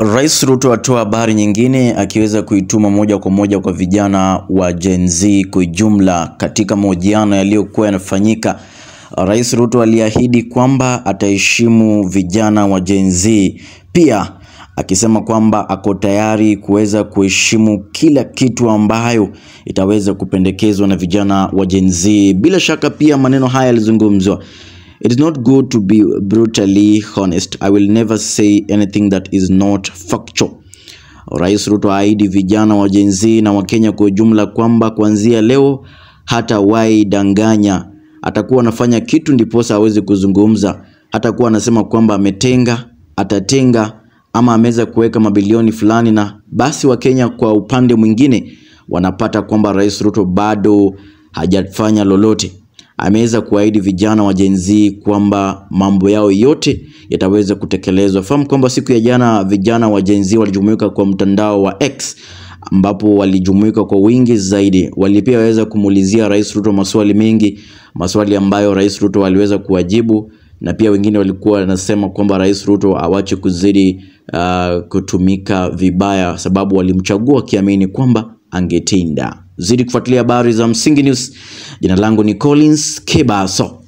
Rais Ruto atoa habari nyingine akiweza kuituma moja kwa moja kwa vijana wa Gen Z kwa jumla. Katika mahojiano yaliyokuwa yanafanyika, Rais Ruto aliahidi kwamba ataheshimu vijana wa Gen Z, pia akisema kwamba ako tayari kuweza kuheshimu kila kitu ambayo itaweza kupendekezwa na vijana wa Gen Z. Bila shaka pia maneno haya yalizungumzwa. It is not good to be brutally honest. I will never say anything that is not factual. Rais Ruto aahidi vijana wa Gen Z na Wakenya kwa ujumla kwamba kuanzia leo hatawahi danganya. Atakuwa anafanya kitu ndiposa aweze kuzungumza. Hatakuwa anasema kwamba ametenga, atatenga ama ameweza kuweka mabilioni fulani na basi Wakenya kwa upande mwingine wanapata kwamba Rais Ruto bado hajafanya lolote. Ameweza kuahidi vijana wa Gen Z kwamba mambo yao yote yataweza kutekelezwa. Fahamu kwamba siku ya jana vijana wa Gen Z walijumuika kwa mtandao wa X, ambapo walijumuika kwa wingi zaidi. Walipia waweza kumulizia Rais Ruto maswali mengi, maswali ambayo Rais Ruto aliweza kuwajibu, na pia wengine walikuwa wanasema kwamba Rais Ruto awache kuzidi kutumika vibaya, sababu walimchagua kiamini kwamba angetenda. Zidi kufuatilia habari za Msingi News. Jina langu ni Collins Kebaso.